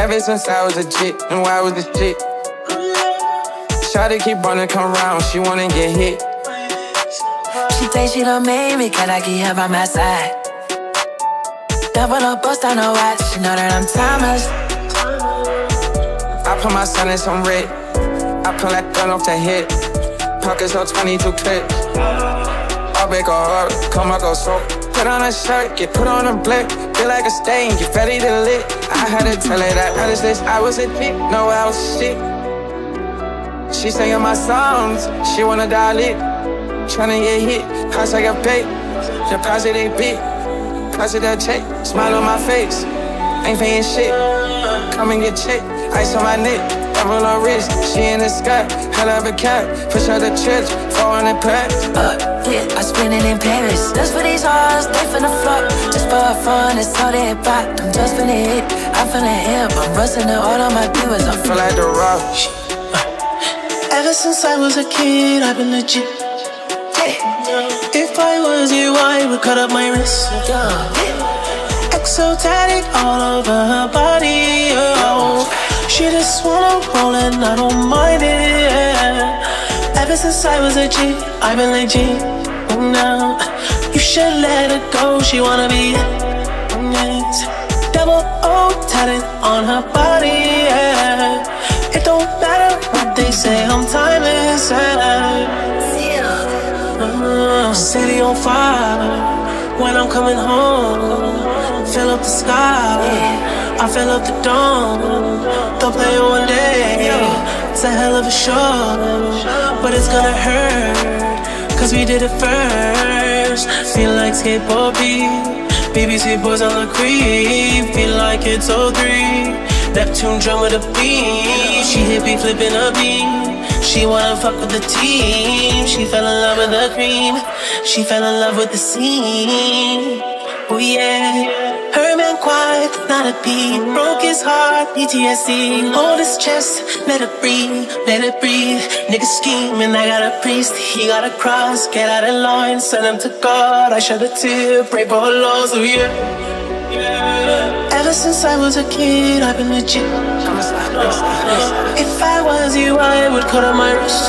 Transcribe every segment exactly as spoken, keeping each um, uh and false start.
Ever since I was a jit, and why was this shit? Shawty keep running, come round, she wanna get hit. She think she done made me, can I get her by my side? Double up, bust on her watch, she know that I'm timeless. I put my son in some red, I pull that gun off the hip. Pockets on twenty-two clips. I'll make her hard, come out, go so. Put on a shirt, get put on a blick. Feel like a stain, get ready to lit. I had to tell her that I was this, I was a dick, no I was shit. She singing my songs, she wanna die lit. Tryna get hit, house I got paid. Deposit ain't big, deposit that check. Smile on my face, ain't paying shit. Come and get checked, ice on my neck, double on wrist. She in the sky, hell of a cat. Push out the church, four hundred packs. Uh, yeah, I spend it in Paris. Just for these hearts, they finna flock. Just for fun, it's all they bought. I'm just finna hit, I'm finna hip. I'm rusting the all on my viewers. I feel like the rock. Ever since I was a kid, I've been legit. If I was you, I would cut up my wrist. Exotic all over her body, oh. She just wanna roll and I don't mind it. Ever since I was a G, I've been legit. Oh, now you should let her go, she wanna be yes. Double O tatted on her body, yeah. It don't matter what they say, I'm timeless, yeah. Uh, city on fire when I'm coming home. Fill up the sky, I fill up the dome. Don't play it one day, it's a hell of a show. But it's gonna hurt, cause we did it first. Feel like skateboard beat, B B C boys on the creep. Feel like it's oh three, Neptune drum with a beat. She hit me flipping a beat. She wanna fuck with the team. She fell in love with the cream. She fell in love with the scene. Oh yeah. Her man quiet, not a beat. Broke his heart, P T S D. Hold his chest, let it breathe, let it breathe. Nigga scheming, I got a priest. He got a cross, get out of line. Send him to God, I shed a tear. Pray for her laws, oh yeah. Ever since I was a kid, I've been legit. If I was you, I would cut on my wrist.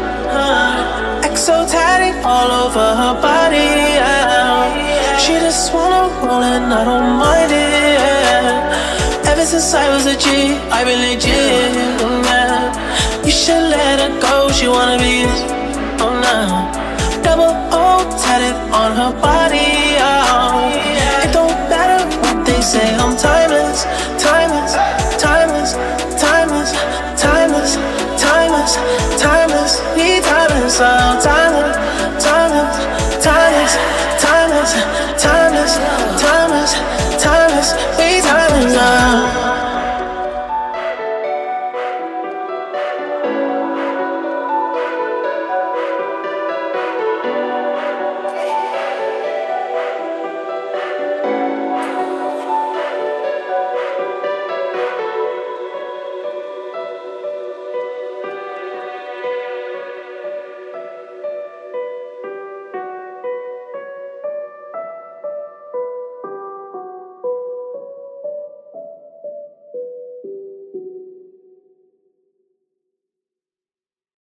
Exotic all over her body, yeah. She just wanna roll and I don't mind it, yeah. Ever since I was a G, I've been legit, yeah. You should let her go, she wanna be, oh no. Double O tatted on her body,